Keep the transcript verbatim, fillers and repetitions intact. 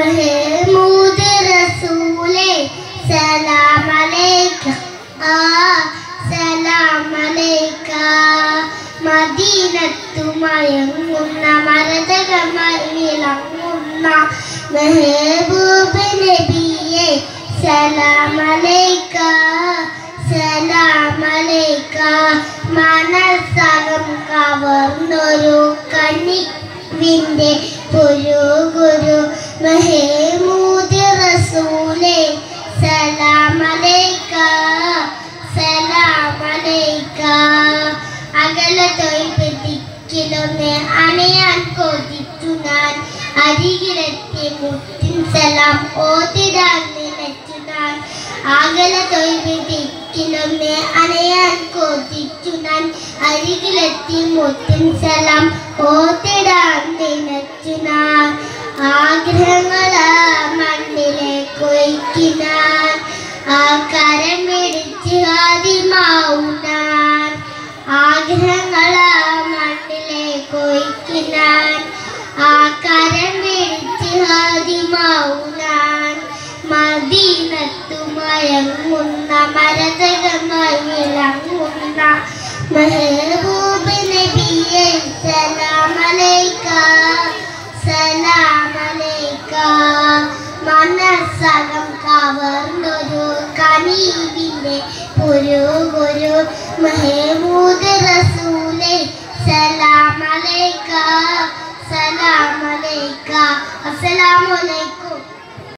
महमूद रसूले सलाम अलैका സലാം അലൈക മദീനത്തു മയങ്ങുന്ന മരതകമായി വിളങ്ങുന്ന മെഹബൂബ് നബിയെ സലാം അലൈക സലാം അലൈക മനസ്സകം കവർന്നൊരു കനിവിൻ്റെ ഒരു ഗുരു മെഹമൂദ് റസൂലേ സലാം അലൈക സലാം അലൈക അകലതൊയ്പതിക്കിലൊന്ന് അണയാൻ കൊതിച്ചു ഞാൻ അരികിലെത്തി മുത്തിൻ സലാം ഓതിടാൻ നിലച്ചു ഞാൻ അകലതൊയ്പതിക്കിലൊന്ന് അണയാൻ കൊതിച്ചു ഞാൻ അരികിലെത്തി മുത്തിൻ സലാം ഓതിടാൻ നിലച്ചു ഞാൻ ആഗ്രഹങ്ങളാ മണ്ണിലേക്ക് ഒഴുക്കിനാൻ ആ കരം പിടിച്ച് ആദിമാവുന്നാൻ ആഗ്രഹങ്ങളാ മണ്ണിലേക്ക് ഒഴുക്കിനാൻ ആ കരം പിടിച്ച് ആദിമാവുന്നാൻ മദീനത്തു മയങ്ങുന്ന മരതകമായി വിളങ്ങുന്ന മെഹബൂബ് നബിയെ സലാം അലൈക സലാം അലൈക മനസ്സകം കവർന്നൊരു കനീവിൻ്റെ ഒരു ഗുരു മെഹമൂദ് റസൂലേ സലാം അലൈക സലാം അലൈക അസ്സലാമു അലൈക്കും.